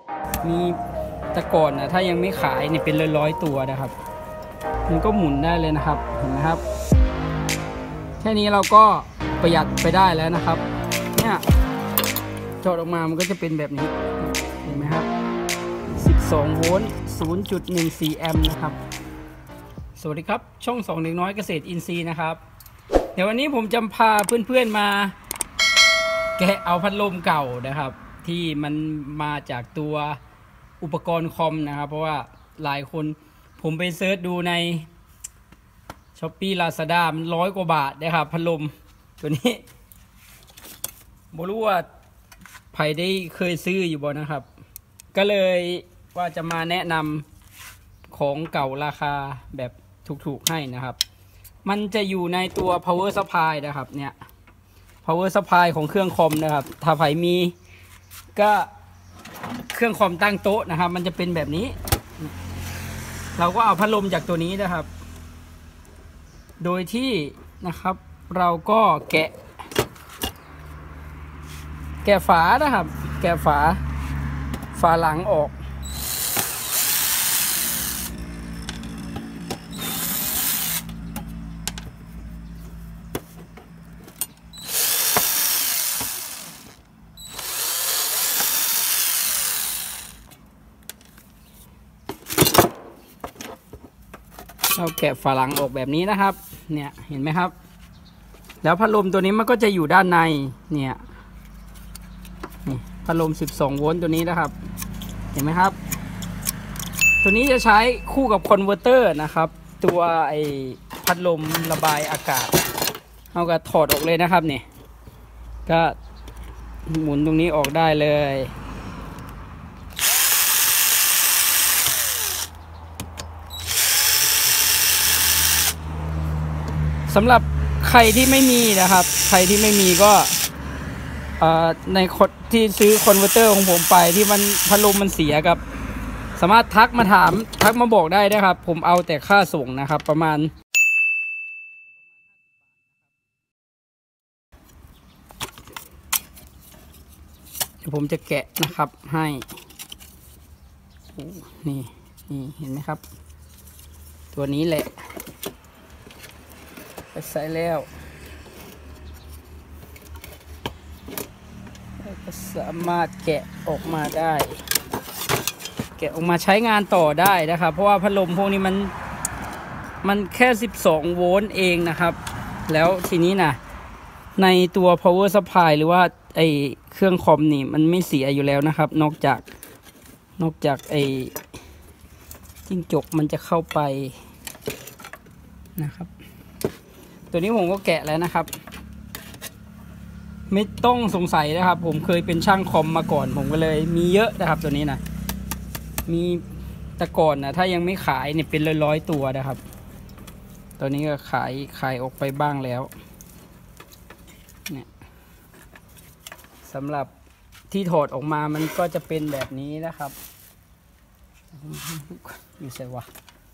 มีแต่ก่อนนะถ้ายังไม่ขายเนี่ยเป็นร้อยตัวนะครับมันก็หมุนได้เลยนะครับเห็นไหมครับแค่นี้เราก็ประหยัดไปได้แล้วนะครับเนี่ยจอดออกมามันก็จะเป็นแบบนี้เห็นไหมครับ12 โวลต์ 0.14 แอมป์นะครับสวัสดีครับช่อง2เด็กน้อยเกษตรอินทรีย์นะครับเดี๋ยววันนี้ผมจะพาเพื่อนๆมาแกะเอาพัดลมเก่านะครับที่มันมาจากตัวอุปกรณ์คอมนะครับเพราะว่าหลายคนผมไปเซิร์ชดูใน Shopee Lazada มัน100 กว่าบาทนะครับพัดลมตัวนี้ไม่รู้ว่าใครได้เคยซื้ออยู่บ่นะครับก็เลยว่าจะมาแนะนำของเก่าราคาแบบถูกๆให้นะครับมันจะอยู่ในตัว power supply นะครับเนี่ย power supply ของเครื่องคอมนะครับถ้าใครมีก็เครื่องคอมตั้งโต๊ะนะครับมันจะเป็นแบบนี้เราก็เอาพัดลมจากตัวนี้นะครับโดยที่นะครับเราก็แกะฝานะครับแกะฝาหลังออกเราแกะฝาหลังออกแบบนี้นะครับเนี่ยเห็นไหมครับแล้วพัดลมตัวนี้มันก็จะอยู่ด้านในเนี่ยนี่พัดลม12 โวลต์ตัวนี้นะครับเห็นไหมครับตัวนี้จะใช้คู่กับคอนเวอร์เตอร์นะครับตัวไอพัดลมระบายอากาศเอาก็ถอดออกเลยนะครับเนี่ยก็หมุนตรงนี้ออกได้เลยสำหรับใครที่ไม่มีนะครับใครที่ไม่มีก็ในที่ซื้อคอนเวอร์เตอร์ของผมไปที่มันพัดลมมันเสียกับสามารถทักมาบอกได้นะครับผมเอาแต่ค่าส่งนะครับประมาณเดี๋ยวผมจะแกะนะครับให้นี่เห็นไหมครับตัวนี้แหละใส่แล้วก็สามารถแกะออกมาได้แกะออกมาใช้งานต่อได้นะครับเพราะว่าพัดลมพวกนี้มันแค่12 โวลต์เองนะครับแล้วทีนี้นะในตัว power supply หรือว่าไอเครื่องคอมนี่มันไม่เสียอยู่แล้วนะครับนอกจากไอจิ้งจกมันจะเข้าไปนะครับตัวนี้ผมก็แกะแล้วนะครับไม่ต้องสงสัยนะครับผมเคยเป็นช่างคอมมาก่อนผมก็เลยมีเยอะนะครับตัวนี้นะมีแต่ก่อนนะถ้ายังไม่ขายเนี่ยเป็นร้อยตัวนะครับตอนนี้ก็ขายออกไปบ้างแล้วเนี่ยสำหรับที่ถอดออกมามันก็จะเป็นแบบนี้นะครับอยู่ใส่วะ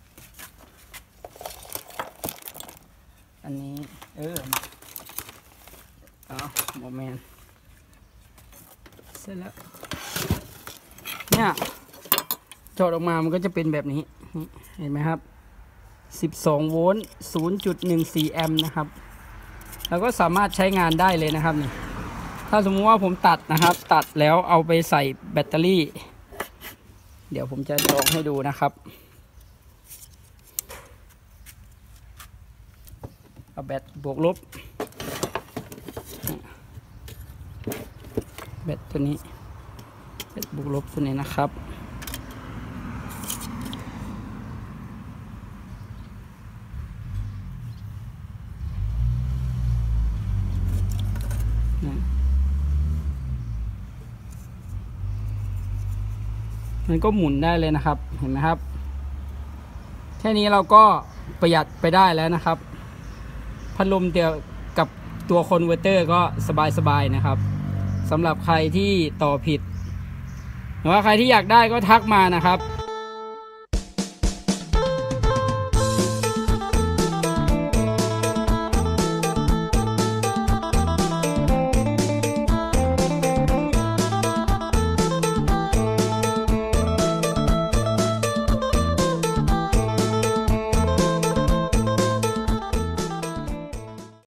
อันนี้โมเมนต์เสร็จแล้วเนี่ยจอดออกมามันก็จะเป็นแบบนี้เห็นไหมครับ12 โวลต์ 0.14 แอมป์นะครับแล้วก็สามารถใช้งานได้เลยนะครับนี่ถ้าสมมติว่าผมตัดนะครับตัดแล้วเอาไปใส่แบตเตอรี่เดี๋ยวผมจะลองให้ดูนะครับเอาแบตบวกลบแบตตัวนี้แบตบวกลบตัวนี้นะครับมันก็หมุนได้เลยนะครับเห็นไหมครับแค่นี้เราก็ประหยัดไปได้แล้วนะครับพัดลมเดียวกับตัวคอนเวอร์เตอร์ก็สบายๆนะครับสำหรับใครที่ต่อผิดหรือว่าใครที่อยากได้ก็ทักมานะครับ